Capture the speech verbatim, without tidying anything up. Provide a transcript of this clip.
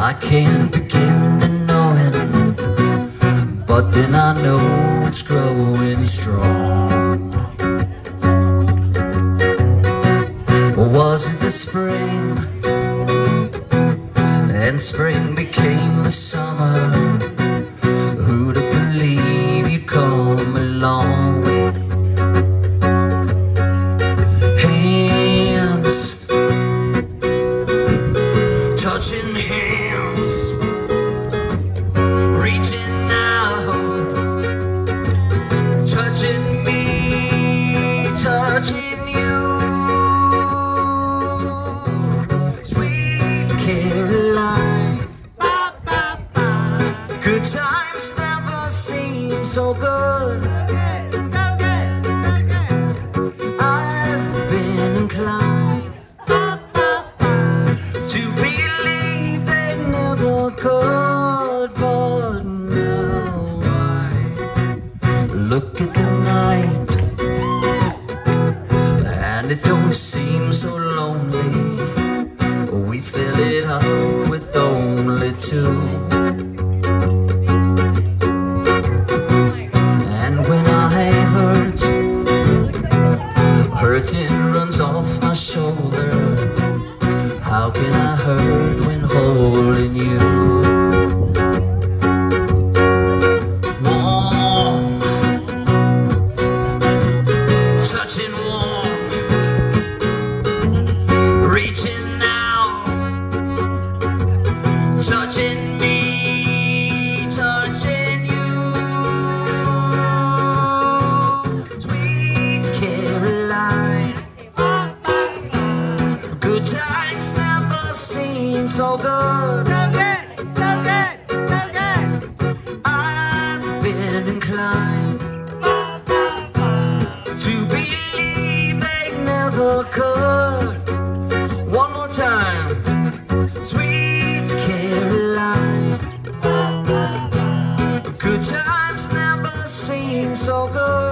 I can't begin to know it, but then I know it's growing strong. Was it the spring, and spring became the summer? Who'd have believed you'd come along? Hands, touching hands, reaching out, touching me, touching you. Sweet Caroline, good times never seem so good. I've been inclined to believe they never could, but now I look at the night and it don't seem so lonely. We fill it up with only two. And when I hurt, hurting runs off my shoulder. How can I hurt when holding you? Warm, touching warm, reaching out, touching me, touching you. Sweet Caroline, good times never seem so good. So good, so good, so good. I've been inclined to believe they never could. One more time. Sweet Caroline, good times never seem so good.